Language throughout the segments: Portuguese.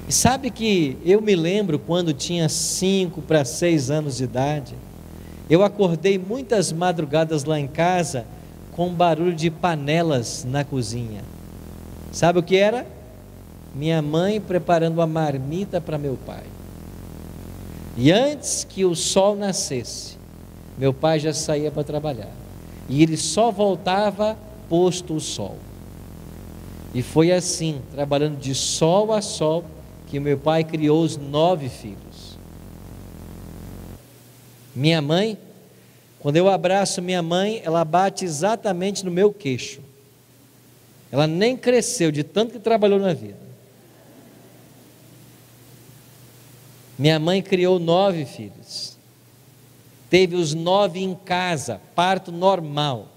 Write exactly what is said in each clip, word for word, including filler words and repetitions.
E sabe que eu me lembro quando tinha cinco para seis anos de idade, eu acordei muitas madrugadas lá em casa com barulho de panelas na cozinha. Sabe o que era? Minha mãe preparando uma marmita para meu pai. E antes que o sol nascesse, meu pai já saía para trabalhar. E ele só voltava posto o sol. E foi assim, trabalhando de sol a sol, que meu pai criou os nove filhos. Minha mãe, quando eu abraço minha mãe, ela bate exatamente no meu queixo. Ela nem cresceu de tanto que trabalhou na vida. Minha mãe criou nove filhos. Teve os nove em casa, parto normal.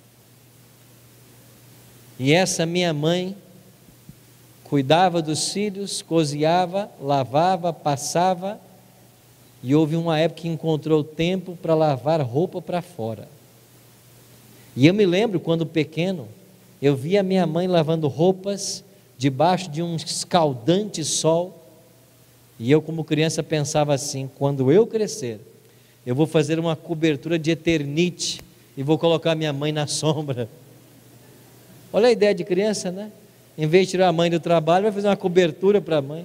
E essa minha mãe cuidava dos filhos, cozinhava, lavava, passava, e houve uma época que encontrou tempo para lavar roupa para fora. E eu me lembro quando pequeno, eu via minha mãe lavando roupas debaixo de um escaldante sol, e eu como criança pensava assim: quando eu crescer, eu vou fazer uma cobertura de Eternite e vou colocar minha mãe na sombra. Olha a ideia de criança, né? Em vez de tirar a mãe do trabalho, vai fazer uma cobertura para a mãe.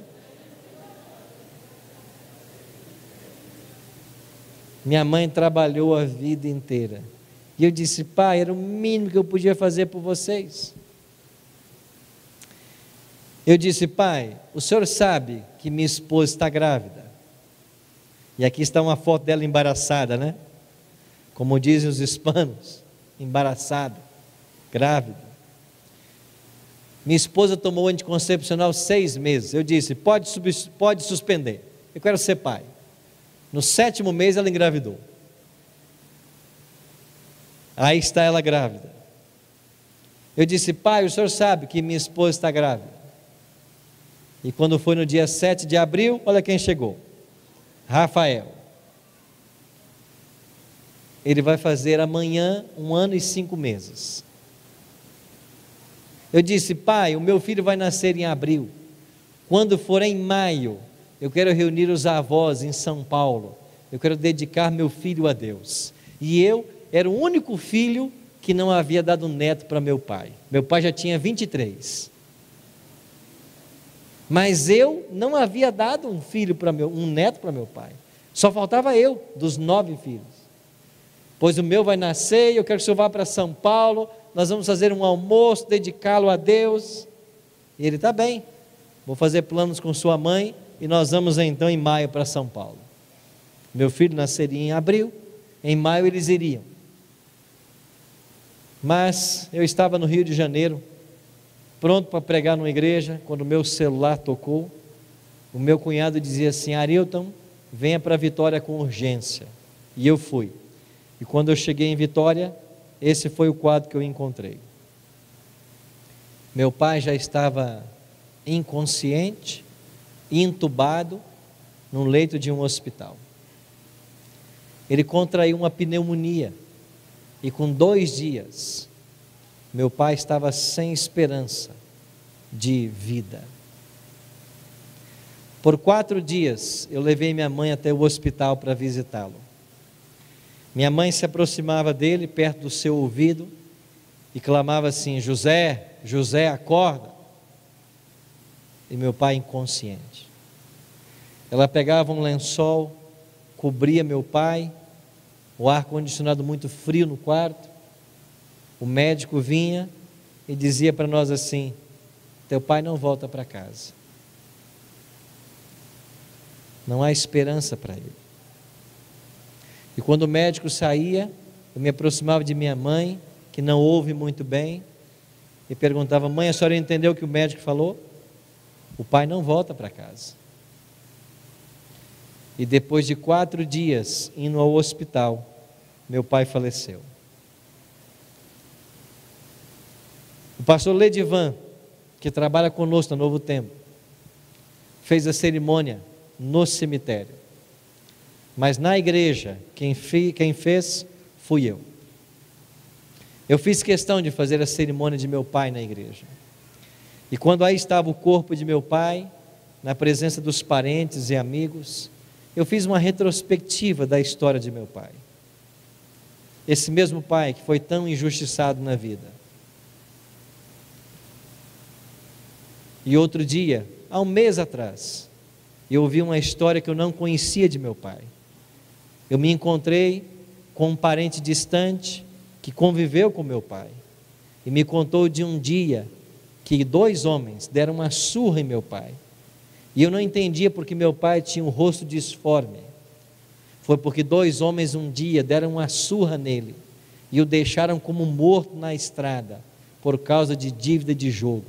Minha mãe trabalhou a vida inteira. E eu disse: pai, era o mínimo que eu podia fazer por vocês. Eu disse: pai, o senhor sabe que minha esposa está grávida. E aqui está uma foto dela embaraçada, né? Como dizem os hispanos, embaraçada, grávida. Minha esposa tomou anticoncepcional seis meses. Eu disse: pode, pode suspender, eu quero ser pai. No sétimo mês ela engravidou. Aí está ela grávida. Eu disse: pai, o senhor sabe que minha esposa está grávida. E quando foi no dia sete de abril, olha quem chegou: Rafael. Ele vai fazer amanhã um ano e cinco meses. Eu disse: pai, o meu filho vai nascer em abril. Quando for em maio, eu quero reunir os avós em São Paulo. Eu quero dedicar meu filho a Deus. E eu era o único filho que não havia dado neto para meu pai. Meu pai já tinha vinte e três. Mas eu não havia dado um filho para meu, um neto para meu pai. Só faltava eu, dos nove filhos. Pois o meu vai nascer e eu quero que o senhor vá para São Paulo. Nós vamos fazer um almoço, dedicá-lo a Deus. E ele: está bem, vou fazer planos com sua mãe e nós vamos então em maio para São Paulo. Meu filho nasceria em abril, em maio eles iriam. Mas eu estava no Rio de Janeiro, pronto para pregar numa igreja, quando o meu celular tocou. O meu cunhado dizia assim: Arilton, venha para Vitória com urgência. E eu fui. E quando eu cheguei em Vitória, esse foi o quadro que eu encontrei. Meu pai já estava inconsciente, entubado, num leito de um hospital. Ele contraiu uma pneumonia, e com dois dias, meu pai estava sem esperança de vida. Por quatro dias, eu levei minha mãe até o hospital para visitá-lo. Minha mãe se aproximava dele, perto do seu ouvido, e clamava assim: José, José, acorda. E meu pai inconsciente. Ela pegava um lençol, cobria meu pai, o ar-condicionado muito frio no quarto. O médico vinha e dizia para nós assim: teu pai não volta para casa. Não há esperança para ele. E quando o médico saía, eu me aproximava de minha mãe, que não ouve muito bem, e perguntava: mãe, a senhora entendeu o que o médico falou? O pai não volta para casa. E depois de quatro dias indo ao hospital, meu pai faleceu. O pastor Ledivan, que trabalha conosco no Novo Tempo, fez a cerimônia no cemitério. Mas na igreja, quem, fi, quem fez, fui eu. Eu fiz questão de fazer a cerimônia de meu pai na igreja. E quando aí estava o corpo de meu pai, na presença dos parentes e amigos, eu fiz uma retrospectiva da história de meu pai. Esse mesmo pai que foi tão injustiçado na vida. E outro dia, há um mês atrás, eu ouvi uma história que eu não conhecia de meu pai. Eu me encontrei com um parente distante que conviveu com meu pai e me contou de um dia que dois homens deram uma surra em meu pai. E eu não entendia porque meu pai tinha um rosto disforme. Foi porque dois homens um dia deram uma surra nele e o deixaram como morto na estrada por causa de dívida de jogo.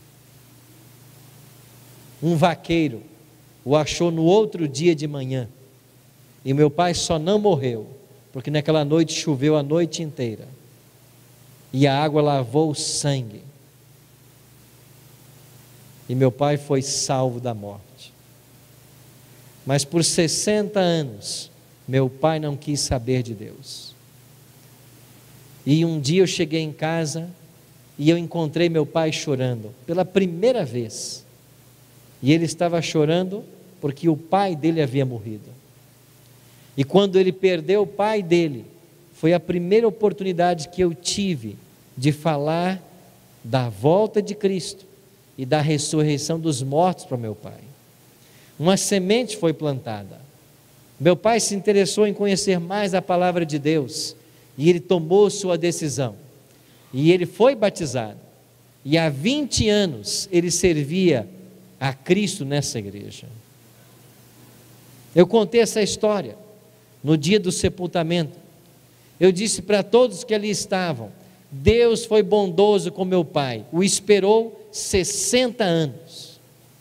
Um vaqueiro o achou no outro dia de manhã e meu pai só não morreu porque naquela noite choveu a noite inteira e a água lavou o sangue e meu pai foi salvo da morte. Mas por sessenta anos meu pai não quis saber de Deus. E um dia eu cheguei em casa e eu encontrei meu pai chorando pela primeira vez. E ele estava chorando porque o pai dele havia morrido. E quando ele perdeu o pai dele, foi a primeira oportunidade que eu tive de falar da volta de Cristo e da ressurreição dos mortos para meu pai. Uma semente foi plantada. Meu pai se interessou em conhecer mais a palavra de Deus e ele tomou sua decisão. E ele foi batizado. E há vinte anos ele servia a Cristo nessa igreja. Eu contei essa história no dia do sepultamento. Eu disse para todos que ali estavam: Deus foi bondoso com meu pai, o esperou sessenta anos.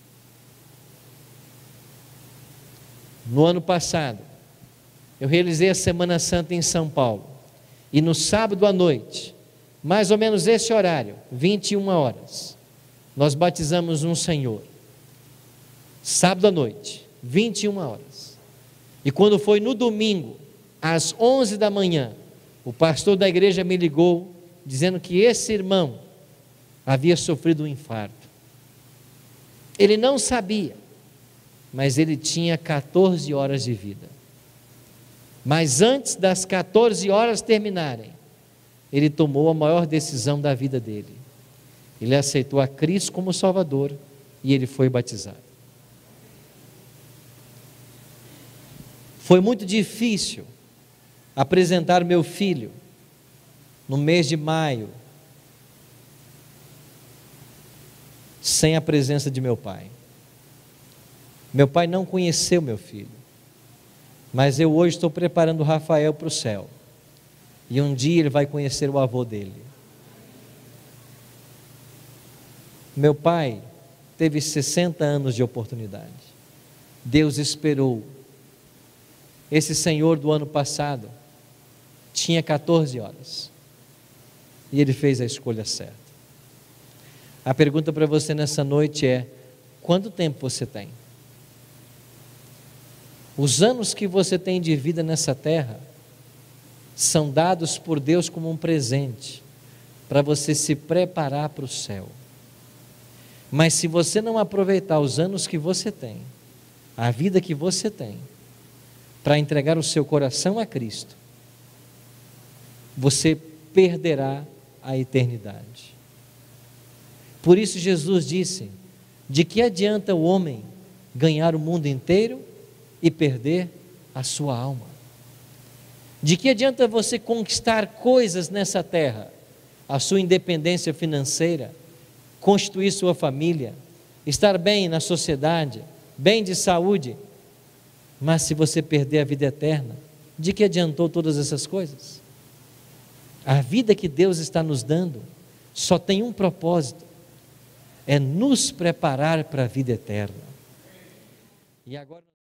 No ano passado, eu realizei a Semana Santa em São Paulo, e no sábado à noite, mais ou menos esse horário, vinte e uma horas, nós batizamos um senhor. Sábado à noite, vinte e uma horas. E quando foi no domingo, às onze da manhã, o pastor da igreja me ligou, dizendo que esse irmão havia sofrido um infarto. Ele não sabia, mas ele tinha quatorze horas de vida. Mas antes das quatorze horas terminarem, ele tomou a maior decisão da vida dele. Ele aceitou a Cristo como Salvador e ele foi batizado. Foi muito difícil apresentar meu filho no mês de maio sem a presença de meu pai. Meu pai não conheceu meu filho, mas eu hoje estou preparando o Rafael para o céu, e um dia ele vai conhecer o avô dele. Meu pai teve sessenta anos de oportunidade. Deus esperou. Esse senhor do ano passado tinha quatorze horas e ele fez a escolha certa. A pergunta para você nessa noite é: quanto tempo você tem? Os anos que você tem de vida nessa terra são dados por Deus como um presente para você se preparar para o céu. Mas se você não aproveitar os anos que você tem, a vida que você tem, para entregar o seu coração a Cristo, você perderá a eternidade. Por isso Jesus disse: de que adianta o homem ganhar o mundo inteiro e perder a sua alma? De que adianta você conquistar coisas nessa terra, a sua independência financeira, constituir sua família, estar bem na sociedade, bem de saúde, mas se você perder a vida eterna, de que adiantou todas essas coisas? A vida que Deus está nos dando só tem um propósito: é nos preparar para a vida eterna. E agora